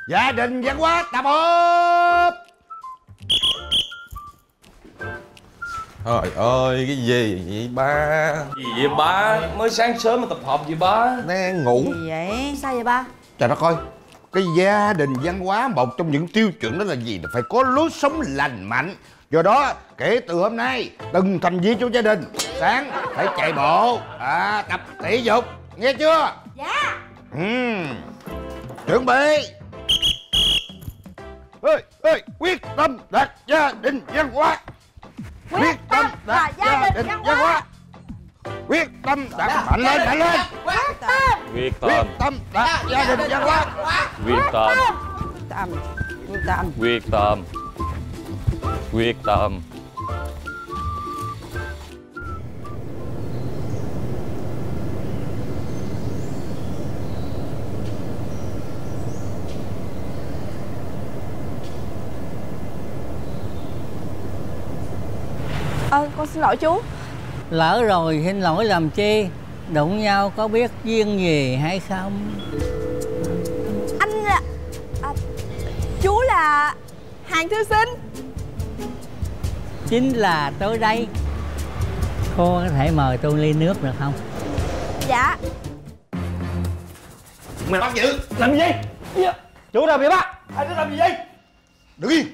Gia đình văn hóa tập hợp. Trời ơi, cái gì vậy ba? Gì vậy ba? Mới sáng sớm mà tập hợp gì ba? Đang ngủ. Gì vậy? Sao vậy ba? Trời đất ơi, cái gia đình văn hóa một trong những tiêu chuẩn đó là gì? Là phải có lối sống lành mạnh. Do đó, kể từ hôm nay, từng thành viên trong gia đình sáng phải chạy bộ, tập thể dục, nghe chưa? Dạ. Chuẩn bị. Ê, quyết tâm đạt gia đình văn hóa. Quyết tâm đạt gia đình văn hóa. Quyết tâm đạt mạnh lên, mạnh lên. Quyết Quyết tâm đạt gia đình văn hóa. Quyết tâm. Quyết tâm. Quyết tâm. Quyết tâm. Con xin lỗi chú. Lỡ rồi xin lỗi làm chi? Đụng nhau có biết duyên gì hay không? Anh chú là Hàng thư sinh. Chính là tôi đây. Cô có thể mời tôi ly nước được không? Dạ. Mày bắt giữ. Làm gì? Chủ nào bị bắt? Anh đã làm gì vậy? Đứng yên.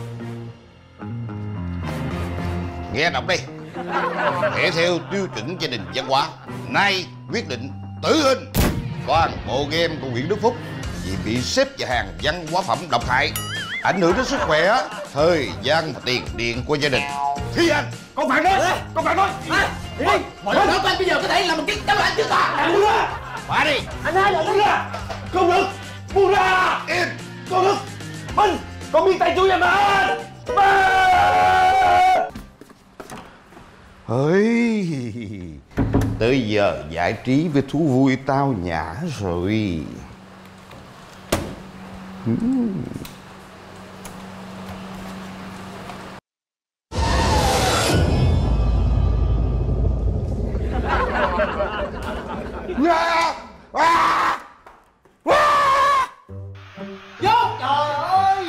Nghe đọc đi. Thể theo tiêu chuẩn gia đình văn hóa, nay quyết định tử hình toàn bộ game của huyện Đức Phúc vì bị xếp vào hàng văn hóa phẩm độc hại, ảnh hưởng đến sức khỏe, thời gian và tiền điện của gia đình. Thi Anh, con phản đối, con phản đối. Đi, mọi người nói của anh bây giờ có thể là một cái tấm ảnh chưa tàn. buông ra, bỏ đi. Anh hai là Buông ra, không được, buông ra. Im. Con được, Minh, con biết tay chú em mà. Ơi, tới giờ giải trí với thú vui tao nhã rồi. vô. Trời ơi.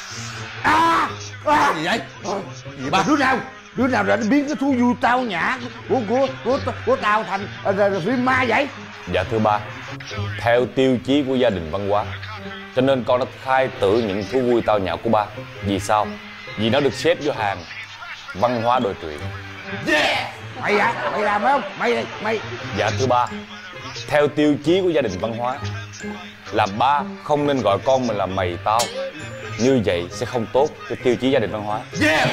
Gì vậy? Gì ba? Đứa nào đã biến cái thú vui tao nhã của tao thành phim ma vậy? Dạ thưa ba, theo tiêu chí của gia đình văn hóa, cho nên con đã khai tử những thú vui tao nhã của ba. Vì sao? Vì nó được xếp vô hàng văn hóa đồi trụy. Yeah. Mày hả? Mày làm phải không? Mày. Dạ thưa ba, theo tiêu chí của gia đình văn hóa là ba không nên gọi con mình là mày tao. Như vậy sẽ không tốt cho tiêu chí gia đình văn hóa. Yeah.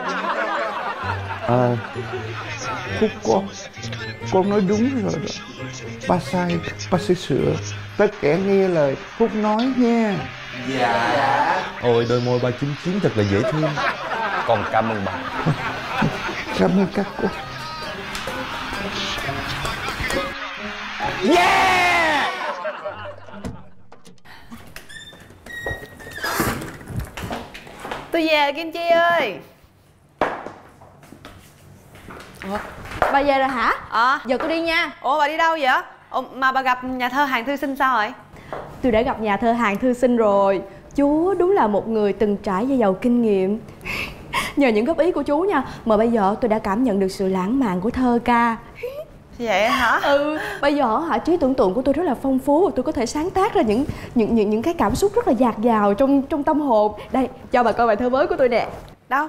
Phúc con nói đúng rồi đó. Ba sai, ba sẽ sửa. Tất cả nghe lời Phúc nói nha. Dạ. Ôi, đôi môi ba chín chín thật là dễ thương. Con cảm ơn ba. Cảm ơn các cô. Yeah. Tôi về Kim Chi ơi. Bà về rồi hả? Giờ tôi đi nha. Ủa bà đi đâu vậy? Mà bà gặp nhà thơ Hàng thư sinh sao rồi? Tôi đã gặp nhà thơ Hàng thư sinh rồi. Chú đúng là một người từng trải và giàu kinh nghiệm. Nhờ những góp ý của chú nha, mà bây giờ tôi đã cảm nhận được sự lãng mạn của thơ ca. Vậy hả? Bây giờ trí tưởng tượng của tôi rất là phong phú và tôi có thể sáng tác ra những cái cảm xúc rất là dạt dào trong tâm hồn. Đây, cho bà coi bài thơ mới của tôi nè. Đâu?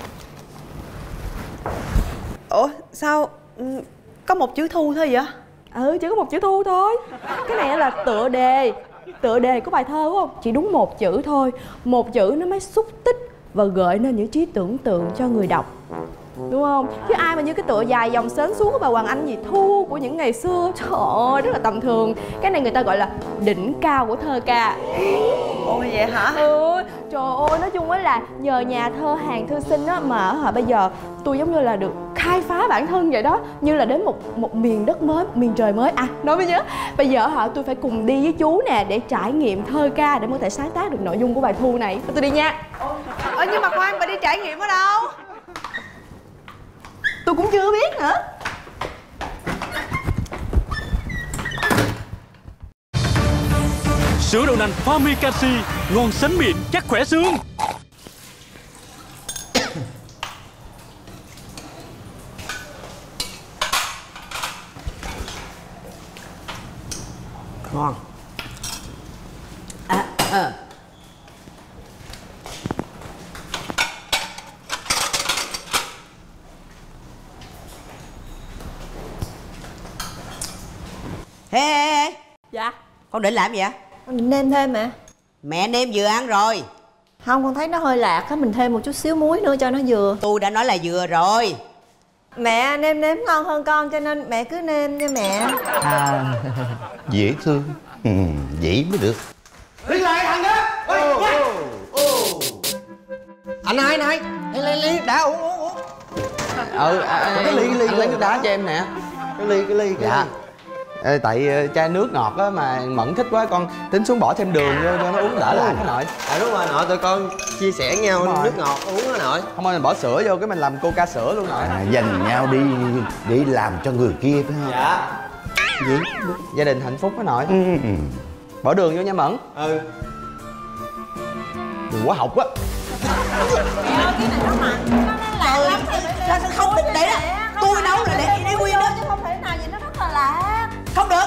Ủa sao có một chữ thu thôi vậy? Chỉ có một chữ thu thôi. Cái này là tựa đề của bài thơ đúng không? Chỉ đúng một chữ thôi. Một chữ nó mới xúc tích và gợi nên những trí tưởng tượng cho người đọc, đúng không? Chứ ai mà như cái tựa dài dòng sến xuống của bà Hoàng Anh gì Thu của những ngày xưa, trời ơi, rất là tầm thường. Cái này người ta gọi là đỉnh cao của thơ ca. Ồ vậy hả? Trời ơi, nói chung á là nhờ nhà thơ Hàng thư sinh á mà bây giờ tôi giống như là được khai phá bản thân vậy đó, như là đến một miền đất mới, một miền trời mới. Nói mới nhớ, bây giờ tôi phải cùng đi với chú nè để trải nghiệm thơ ca để có thể sáng tác được nội dung của bài Thu này. Tôi đi nha. Nhưng mà khoan, bà đi trải nghiệm ở đâu? Tôi cũng chưa biết nữa. Sữa đậu nành Famikashi, ngon sánh miệng, chắc khỏe xương. Ngon. Ê, Dạ. con định làm gì vậy? Con định nêm thêm mẹ. Mẹ nêm vừa ăn rồi. Không, con thấy nó hơi lạc á, mình thêm một chút xíu muối nữa cho nó vừa. Tôi đã nói là vừa rồi. Mẹ nêm nếm ngon hơn con cho nên mẹ cứ nêm nha mẹ. Dễ thương. Vậy mới được. Đi lại thằng đó. Anh hai ly đã uống. Cái ly nước đá cho em nè. Cái ly dạ. Tại chai nước ngọt á mà Mẫn thích quá, con tính xuống bỏ thêm đường vô cho nó uống đỡ lại cái nội. Đúng rồi nội, tụi con chia sẻ nhau nước ngọt uống đó nội. Không ơi, mình bỏ sữa vô cái mình làm coca sữa luôn nội. Dành nhau đi để làm cho người kia phải không? Dạ. Gì? Gia đình hạnh phúc đó nội. Bỏ đường vô nha Mẫn. Đừng quá học á. Cái này nó mặn, nó lạ lắm. Sao không thích để đó. Tôi nấu là để nguyên đó. Chứ không thể nào vậy, nó rất là lạ. Không được.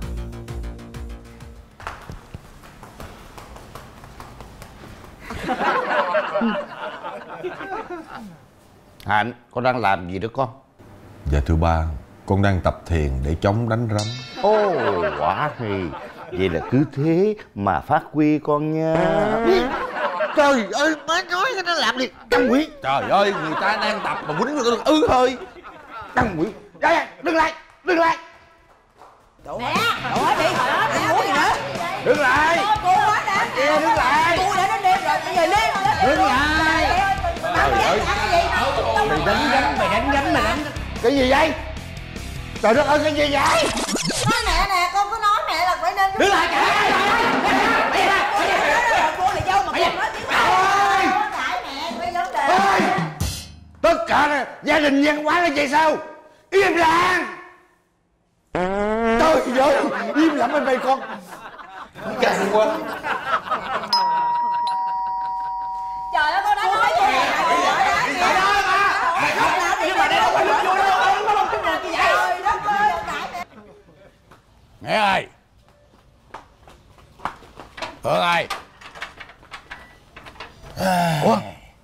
Hạnh, con đang làm gì đó con? Dạ thưa ba, con đang tập thiền để chống đánh rắm. Ồ, quá hay. Vậy là cứ thế mà phát huy con nha. Trời ơi, má nói cái nó làm đi. Đăng Nguyễn. Trời ơi, người ta đang tập mà quýnh người ta hơi. Đăng Nguyễn. Đừng lại. Mẹ, đổ đi. Anh muốn gì nữa? Đứng lại. Cô quá đã. Kia đứng lại. Tôi đã nêm rồi, bây giờ nêm. Đứng lại. Trời ơi. Mày đánh gánh. Cái gì vậy? Trời đất ơi, cái gì vậy? Nói mẹ nè, con cứ nói mẹ là phải nên. Đứng lại cả. Cô là dâu mà con nói tiếng mẹ. Cãi mẹ, phải vấn đề. Tất cả gia đình văn hóa là vậy sao? Im lặng. Trời ơi, im lặng bên con. Căng quá. Trời ơi, con đã nói gì? Nghe ơi. Hương ơi. Ủa?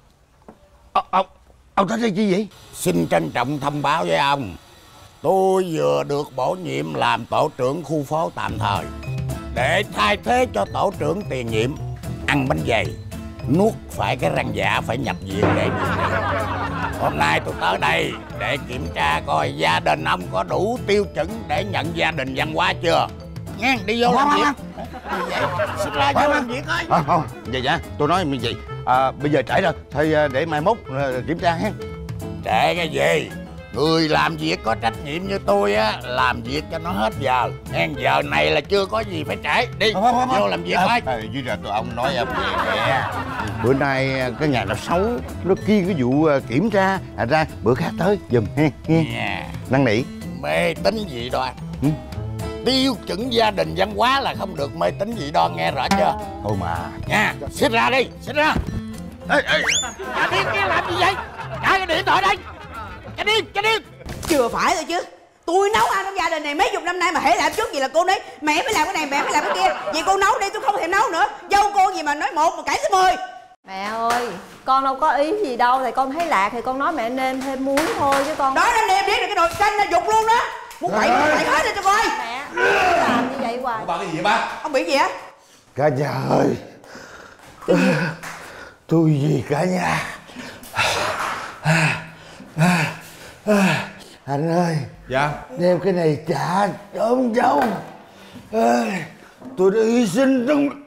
Ông tới đây chi vậy? Xin trân trọng thông báo với ông, tôi vừa được bổ nhiệm làm tổ trưởng khu phố tạm thời để thay thế cho tổ trưởng tiền nhiệm ăn bánh dày, nuốt phải cái răng giả phải nhập viện để điều trị. Hôm nay tôi tới đây để kiểm tra coi gia đình ông có đủ tiêu chuẩn để nhận gia đình văn hóa chưa. Nghe, đi vô làm việc. Xin ra vô làm việc thôi. Không, dạ, tôi nói như vậy. Bây giờ trễ rồi, thôi để mai mốt kiểm tra ha. Trễ cái gì? Người làm việc có trách nhiệm như tôi á, làm việc cho nó hết giờ. Nghe, giờ này là chưa có gì phải trễ. Đi, vô làm việc thôi. Chứ là tụi ông nói em vậy nè. Bữa nay cái nhà nào xấu, nó kiêng cái vụ kiểm tra. Thành ra bữa khác tới giùm ha. Năn nỉ. Mê tín dị đoan. Tiêu chuẩn gia đình văn hóa là không được mê tín dị đoan, nghe rõ chưa? Thôi mà. Nha, xích ra đi, xích ra. Ê, Chả điên kia làm gì vậy? Trả cái điện thoại đây. Chả điên. Chưa phải rồi chứ. Tôi nấu ăn trong gia đình này mấy chục năm nay mà hễ làm trước gì là cô nói mẹ mới làm cái này, mẹ mới làm cái kia. Vậy cô nấu đi, tôi không thèm nấu nữa. Dâu cô gì mà nói một mà cãi tới 10. Mẹ ơi, con đâu có ý gì đâu. Thì con thấy lạc thì con nói mẹ nêm thêm muối thôi chứ con. Đó nó nêm biết rồi, cái nồi canh nó dục luôn đó. Muốn quậy hết rồi cho coi. Mẹ, làm như vậy hoài. Bà cái gì vậy ba? Ông bị gì á? Cả nhà ơi. Tôi vì cả nhà. Anh ơi. Dạ. Đem cái này trả cho ông dâu. Tôi đã hy sinh trong